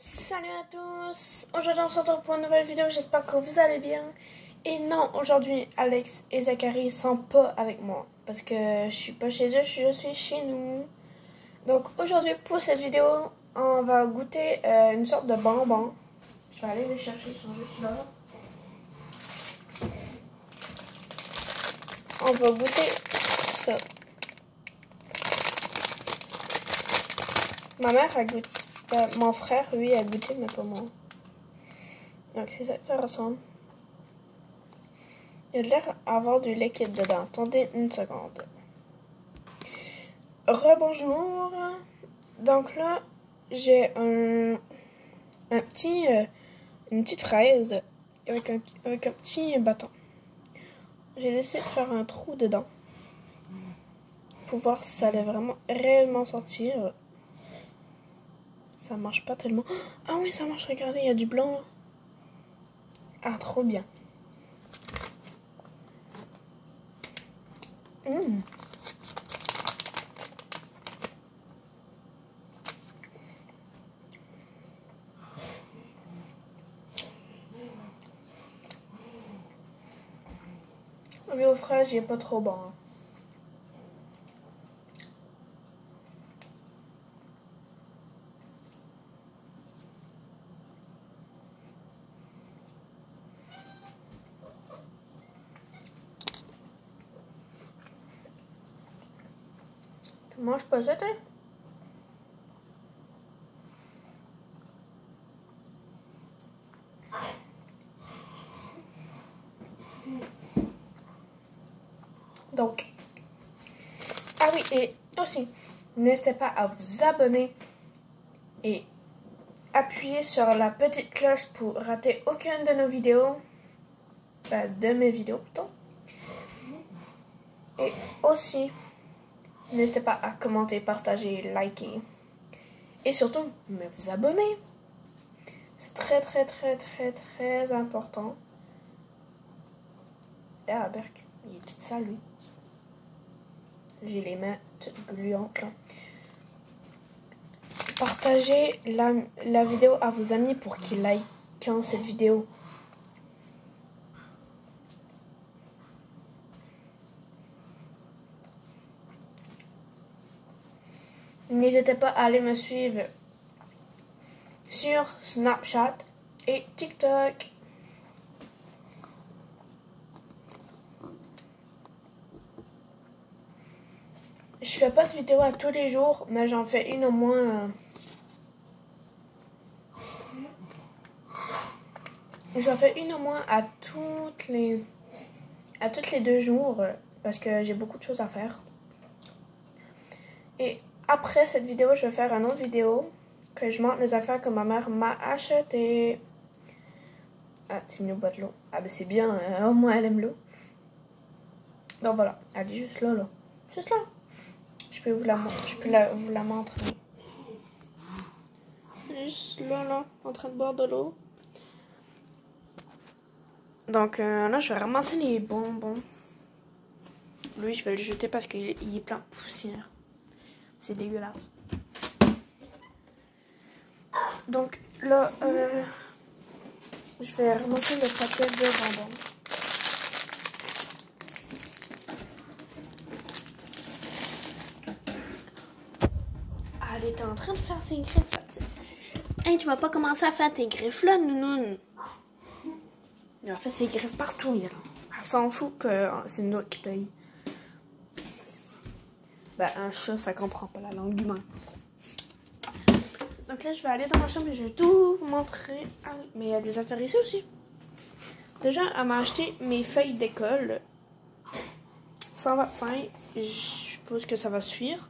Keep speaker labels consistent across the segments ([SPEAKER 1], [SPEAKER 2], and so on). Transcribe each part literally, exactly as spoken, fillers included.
[SPEAKER 1] Salut à tous! Aujourd'hui on se retrouve pour une nouvelle vidéo, j'espère que vous allez bien. Et non, aujourd'hui Alex et Zachary sont pas avec moi parce que je suis pas chez eux, je suis chez nous. Donc aujourd'hui pour cette vidéo, on va goûter euh, une sorte de bonbon. Je vais aller les chercher, ils sont juste là. On va goûter ça. Ma mère a goûté, euh, mon frère lui a goûté mais pas moi. Donc c'est ça que ça ressemble. Il a l'air d'avoir du liquide dedans. Attendez une seconde. Rebonjour. Donc là, j'ai un, un petit, euh, une petite fraise avec un, avec un petit bâton. J'ai décidé de faire un trou dedans pour voir si ça allait vraiment réellement sortir. Ça marche pas tellement. Ah oui, ça marche. Regardez, il y a du blanc là. Ah, trop bien. Mmh. Mais au fraises, il est pas trop bon. Hein. Tu manges pas ça, toi? Donc, ah oui, et aussi, n'hésitez pas à vous abonner et appuyer sur la petite cloche pour rater aucune de nos vidéos, ben, de mes vidéos plutôt. Et aussi, n'hésitez pas à commenter, partager, liker et surtout, mais vous abonner. C'est très très très très très important. Ah, Berk, il est tout sale lui. J'ai les mains toutes gluantes là. Partagez la, la vidéo à vos amis pour qu'ils likent cette vidéo. N'hésitez pas à aller me suivre sur Snapchat et TikTok. Je fais pas de vidéo à tous les jours, mais j'en fais une au moins. Euh... J'en fais une au moins à toutes les à toutes les deux jours euh, parce que j'ai beaucoup de choses à faire. Et après cette vidéo, je vais faire une autre vidéo que je montre les affaires que ma mère m'a achetées. Ah, Timmy au bas de l'eau. Ah ben c'est bien, hein, au moins elle aime l'eau. Donc voilà, elle est juste là, là. Juste là. Je peux vous la, je peux la, vous la montrer. Elle est juste là, là, en train de boire de l'eau. Donc euh, là, je vais ramasser les bonbons. Lui, je vais le jeter parce qu'il est plein de poussière. C'est dégueulasse. Donc là, euh, je vais ramasser le paquet de bonbons. Ah, elle était en train de faire ses griffes. Hey, tu vas pas commencer à faire tes griffes là, nounoun. Elle a fait ses griffes partout, là. Elle s'en fout que c'est nous qui paye. Ben, un chat, ça comprend pas la langue humaine. Donc là, je vais aller dans ma chambre et je vais tout vous montrer. Ah oui, mais il y a des affaires ici aussi. Déjà, elle m'a acheté mes feuilles d'école. cent vingt-cinq. Je suppose que ça va suffire.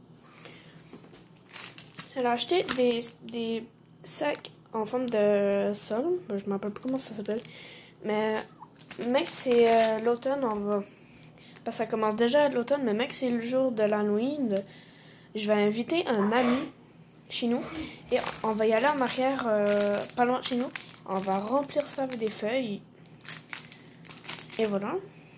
[SPEAKER 1] Elle a acheté des, des sacs en forme de sol. Je me rappelle plus comment ça s'appelle. Mais, mec, c'est euh, l'automne, on va... Parce que ça commence déjà l'automne, mais mec, c'est le jour de l'Halloween. Je vais inviter un ami chez nous. Et on va y aller en arrière, euh, pas loin de chez nous. On va remplir ça avec des feuilles. Et voilà.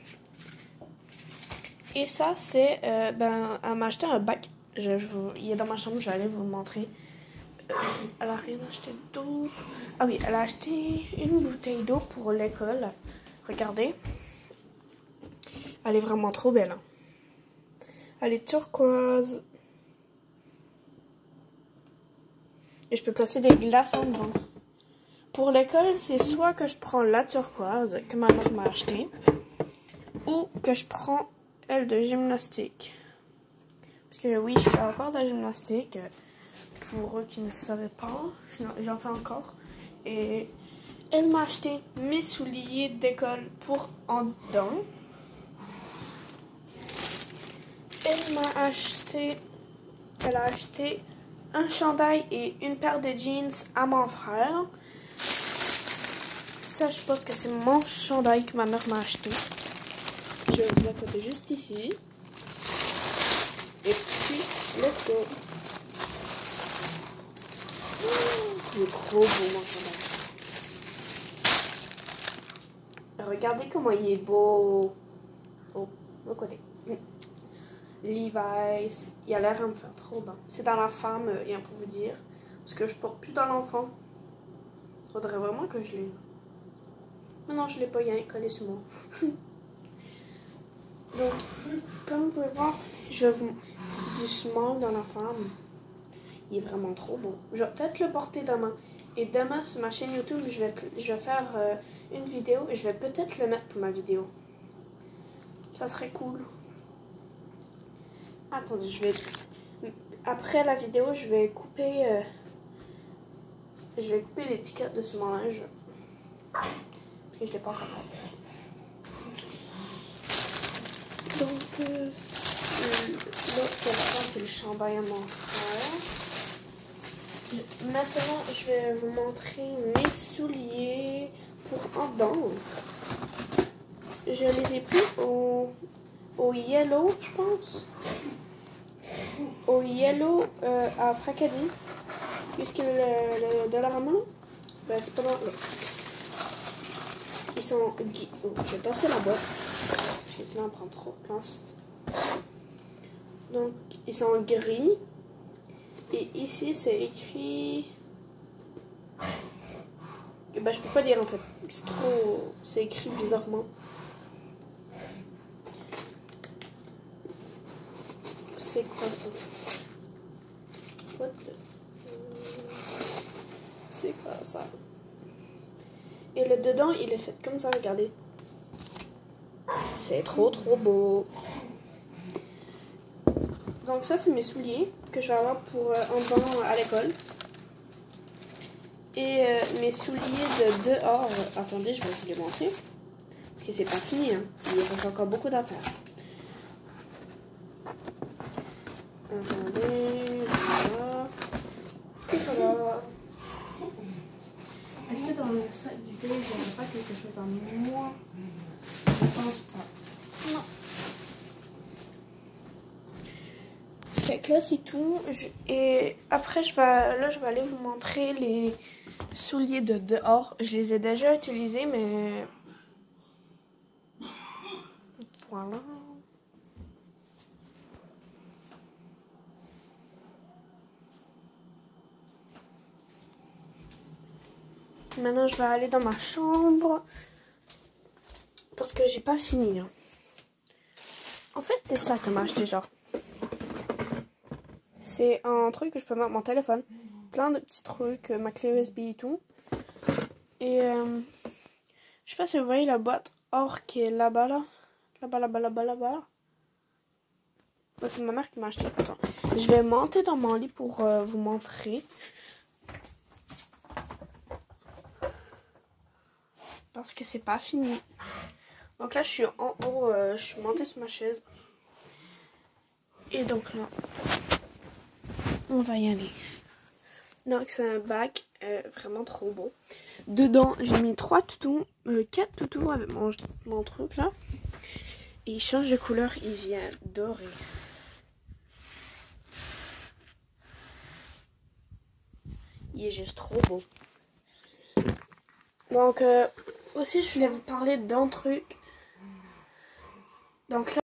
[SPEAKER 1] Et ça, c'est... Euh, ben, elle m'a acheté un bac. Je, je vous, il est dans ma chambre, je vais aller vous le montrer. euh, elle a rien acheté d'eau. Ah oui, elle a acheté une bouteille d'eau pour l'école. Regardez. Elle est vraiment trop belle. Hein. Elle est turquoise. Et je peux placer des glaçons dedans. Pour l'école, c'est soit que je prends la turquoise que ma mère m'a acheté, ou que je prends elle de gymnastique. Parce que oui, je fais encore de la gymnastique. Pour eux qui ne savaient pas, j'en fais encore. Et elle m'a acheté mes souliers d'école pour en dedans. Elle m'a acheté, elle a acheté un chandail et une paire de jeans à mon frère. Ça, je pense que c'est mon chandail que ma mère m'a acheté. Je vais vous la coter juste ici. Et puis, let's go. Il est trop beau, mon chandail. Regardez comment il est beau. Oh, de l'autre côté. Levi's. Il a l'air à me faire trop bien. C'est dans la femme, rien pour vous dire. Parce que je porte plus dans l'enfant. Faudrait vraiment que je l'ai. Mais non, je l'ai pas, il y a un collé sur moi. Donc, comme vous pouvez voir, je vous... c'est du small dans la femme. Il est vraiment trop beau. Je vais peut-être le porter demain. Et demain, sur ma chaîne YouTube, je vais, je vais faire euh, une vidéo. Et je vais peut-être le mettre pour ma vidéo. Ça serait cool. Attendez, je vais... Après la vidéo, je vais couper... Euh... Je vais couper l'étiquette de ce linge. Parce que je l'ai pas encore fait. Donc, euh, l'autre question, c'est le chandail à mon frère. Maintenant, je vais vous montrer mes souliers pour en dedans. Je les ai pris au, au Yellow, je pense. Au Yellow euh, à Fracadie. Puisque le, le Dollarama, ben, c'est pas dans là. Ils sont... Oh, je vais tasser la boîte. Sinon, on prend trop de place. Donc, ils sont gris. Et ici, c'est écrit... Ben, je peux pas dire en fait. C'est trop... C'est écrit bizarrement. C'est quoi ça? What the... C'est quoi ça? Et le dedans, il est fait comme ça, regardez. C'est trop trop beau. Donc ça, c'est mes souliers que je vais avoir pour euh, en dedans à l'école. Et euh, mes souliers de dehors. Euh, attendez, je vais vous les montrer. Parce que c'est pas fini, hein. Il reste encore beaucoup d'affaires. Attendez, voilà. Et voilà. Est-ce que dans le sac du thé, j'aurais pas quelque chose à moi? Je pense pas. Non. Fait que là, c'est tout. Je... Et après, je vais... là, je vais aller vous montrer les souliers de dehors. Je les ai déjà utilisés, mais... Voilà. Maintenant, je vais aller dans ma chambre. Parce que j'ai pas fini. Hein. En fait, c'est ça que m'a acheté, genre. C'est un truc que je peux mettre mon téléphone. Plein de petits trucs, ma clé U S B et tout. Et euh, je sais pas si vous voyez la boîte or qui est là-bas, là. Là-bas, là-bas, là-bas, là-bas. Bah, c'est ma mère qui m'a acheté. Attends. Je vais monter dans mon lit pour euh, vous montrer. Parce que c'est pas fini. Donc là, je suis en haut. Euh, je suis montée sur ma chaise. Et donc là, on va y aller. Donc c'est un bac euh, vraiment trop beau. Dedans, j'ai mis trois toutous, euh, quatre toutous avec mon, mon truc là. Et il change de couleur, il vient doré. Il est juste trop beau. Donc euh, aussi, je voulais vous parler d'un truc. Donc là,